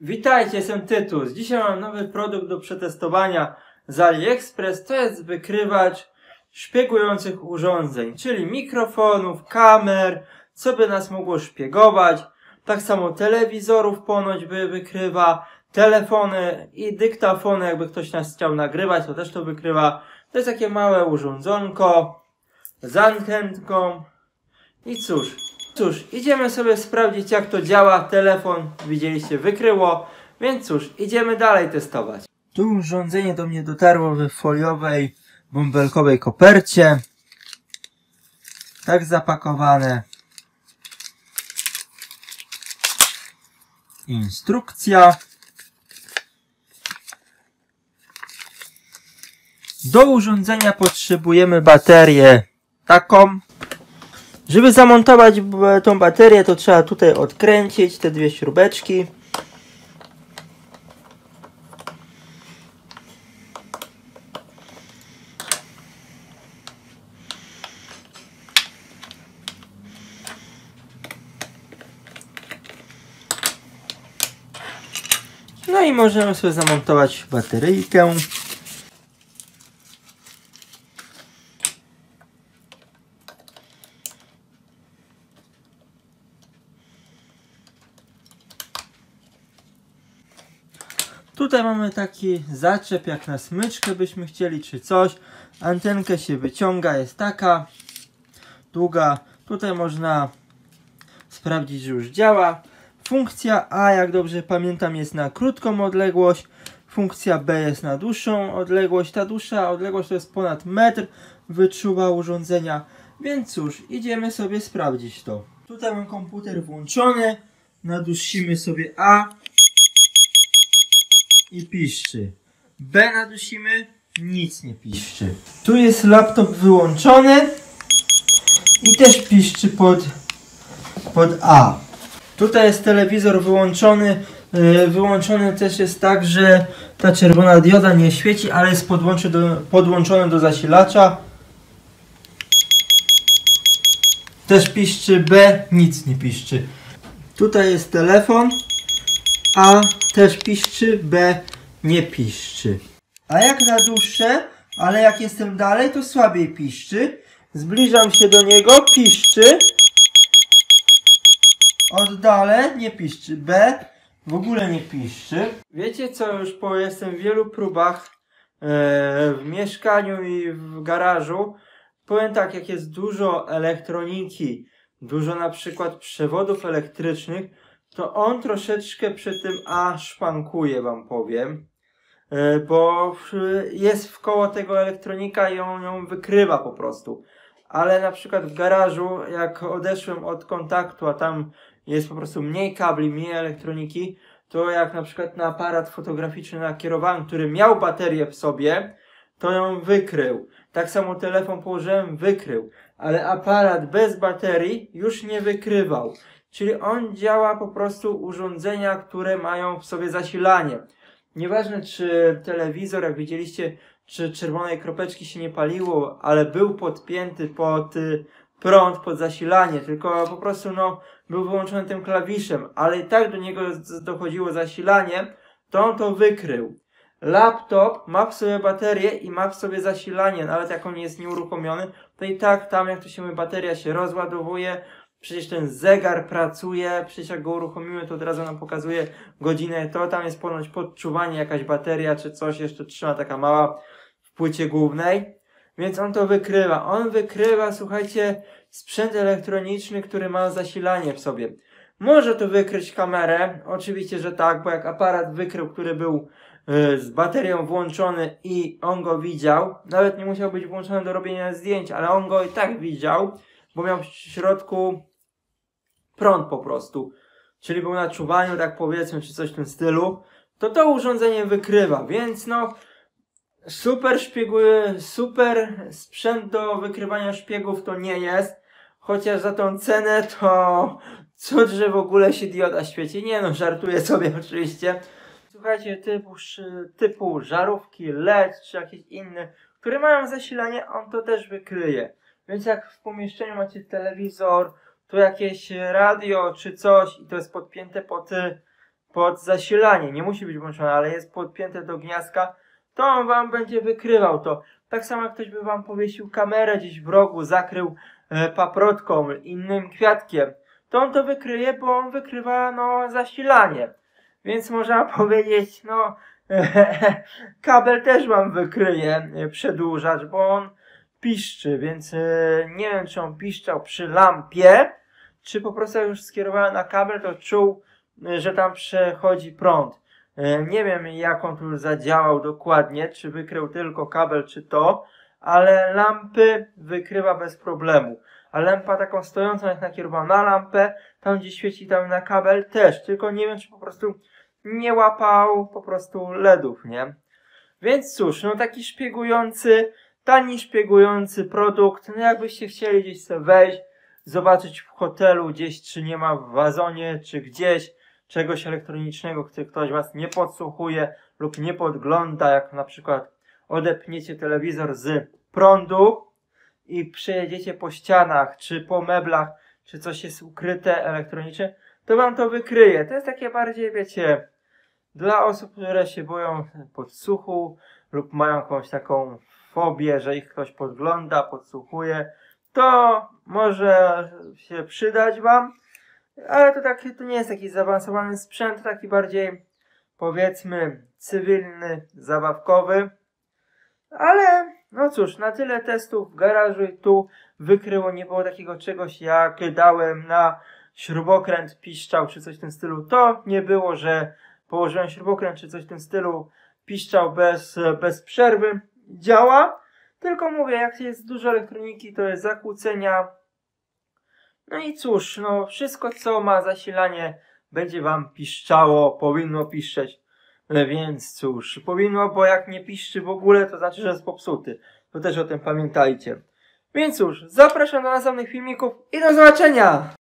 Witajcie, jestem Tytus. Dzisiaj mam nowy produkt do przetestowania z AliExpress. To jest wykrywacz szpiegujących urządzeń, czyli mikrofonów, kamer, co by nas mogło szpiegować. Tak samo telewizorów ponoć wykrywa, telefony i dyktafony, jakby ktoś nas chciał nagrywać, to też to wykrywa. To jest takie małe urządzonko z antenką. I cóż, idziemy sobie sprawdzić, jak to działa. Telefon, widzieliście, wykryło, więc cóż, idziemy dalej testować. Tu urządzenie do mnie dotarło w foliowej, bąbelkowej kopercie. Tak zapakowane. Instrukcja. Do urządzenia potrzebujemy baterię taką. Żeby zamontować tą baterię, to trzeba tutaj odkręcić te dwie śrubeczki. No i możemy sobie zamontować bateryjkę. Tutaj mamy taki zaczep, jak na smyczkę byśmy chcieli, czy coś. Antenkę się wyciąga, jest taka długa. Tutaj można sprawdzić, że już działa. Funkcja A, jak dobrze pamiętam, jest na krótką odległość. Funkcja B jest na dłuższą odległość. Ta dłuższa odległość to jest ponad metr. Wyczuwa urządzenia. Więc cóż, idziemy sobie sprawdzić to. Tutaj mam komputer włączony. Nadusimy sobie A. I piszczy. B nadusimy, nic nie piszczy. Tu jest laptop wyłączony i też piszczy pod A. Tutaj jest telewizor wyłączony. Wyłączony też jest tak, że ta czerwona dioda nie świeci, ale jest podłączony do zasilacza. Też piszczy. B, nic nie piszczy. Tutaj jest telefon. A też piszczy, B nie piszczy. A jak na dłuższe, ale jak jestem dalej, to słabiej piszczy. Zbliżam się do niego, piszczy. Oddalę, nie piszczy. B w ogóle nie piszczy. Wiecie co, już jestem w wielu próbach w mieszkaniu i w garażu. Powiem tak, jak jest dużo elektroniki, dużo na przykład przewodów elektrycznych, to on troszeczkę przy tym A szwankuje, wam powiem, bo jest wkoło tego elektronika i on ją wykrywa po prostu. Ale na przykład w garażu, jak odeszłem od kontaktu, a tam jest po prostu mniej kabli, mniej elektroniki, to jak na przykład na aparat fotograficzny nakierowałem, który miał baterię w sobie, to ją wykrył. Tak samo telefon położyłem, wykrył. Ale aparat bez baterii już nie wykrywał. Czyli on działa po prostu urządzenia, które mają w sobie zasilanie. Nieważne czy telewizor, jak widzieliście, czy czerwonej kropeczki się nie paliło, ale był podpięty pod prąd, pod zasilanie, tylko po prostu był wyłączony tym klawiszem, ale i tak do niego dochodziło zasilanie, to on to wykrył. Laptop ma w sobie baterię i ma w sobie zasilanie, nawet jak on jest nieuruchomiony, to i tak tam, jak to się mówi, bateria się rozładowuje. Przecież ten zegar pracuje, przecież jak go uruchomimy, to od razu nam pokazuje godzinę, to tam jest ponoć podczuwanie, jakaś bateria czy coś jeszcze trzyma taka mała w płycie głównej, więc on to wykrywa. On wykrywa, słuchajcie, sprzęt elektroniczny, który ma zasilanie w sobie. Może to wykryć kamerę, oczywiście, że tak, bo jak aparat wykrył, który był z baterią włączony i on go widział, nawet nie musiał być włączony do robienia zdjęć, ale on go i tak widział, bo miał w środku prąd po prostu, czyli był na czuwaniu, tak powiedzmy, czy coś w tym stylu, to urządzenie wykrywa, więc super szpieguje, super sprzęt do wykrywania szpiegów to nie jest, chociaż za tą cenę to cud, że w ogóle się dioda świeci. Nie żartuję sobie oczywiście. Słuchajcie, typu żarówki LED czy jakieś inne, które mają zasilanie, on to też wykryje. Więc jak w pomieszczeniu macie telewizor, tu jakieś radio czy coś i to jest podpięte pod zasilanie, nie musi być włączone, ale jest podpięte do gniazdka, to on wam będzie wykrywał to. Tak samo jak ktoś by wam powiesił kamerę gdzieś w rogu, zakrył paprotką, innym kwiatkiem, to on to wykryje, bo on wykrywa zasilanie. Więc można powiedzieć, kabel też wam wykryje przedłużacz, bo on piszczy, więc nie wiem, czy on piszczał przy lampie, czy po prostu jak już skierowałem na kabel, to czuł, że tam przechodzi prąd. Nie wiem, jak on tu zadziałał dokładnie, czy wykrył tylko kabel, czy to, ale lampy wykrywa bez problemu. A lampa taką stojącą, jak nakierował na lampę, tam gdzie świeci tam na kabel też, tylko nie wiem, czy po prostu nie łapał po prostu LEDów, nie? Więc cóż, taki szpiegujący, tani szpiegujący produkt, jakbyście chcieli gdzieś sobie wejść, zobaczyć w hotelu gdzieś, czy nie ma w wazonie, czy gdzieś czegoś elektronicznego, który ktoś was nie podsłuchuje lub nie podgląda, jak na przykład odepniecie telewizor z prądu i przejedziecie po ścianach, czy po meblach, czy coś jest ukryte elektronicznie, to wam to wykryje. To jest takie bardziej, wiecie, dla osób, które się boją podsłuchu lub mają jakąś taką fobię, że ich ktoś podgląda, podsłuchuje, to może się przydać wam, ale to nie jest taki zaawansowany sprzęt, taki bardziej, powiedzmy, cywilny, zabawkowy. Ale cóż, na tyle testów w garażu i tu wykryło, nie było takiego czegoś, jak dałem na śrubokręt, piszczał czy coś w tym stylu. To nie było, że położyłem śrubokręt czy coś w tym stylu, piszczał bez przerwy. Działa, tylko mówię, jak jest dużo elektroniki, to jest zakłócenia. No i cóż, wszystko co ma zasilanie będzie wam piszczało, powinno piszczeć. Więc cóż, powinno, bo jak nie piszczy w ogóle, to znaczy, że jest popsuty. To też o tym pamiętajcie. Więc cóż, zapraszam do następnych filmików i do zobaczenia!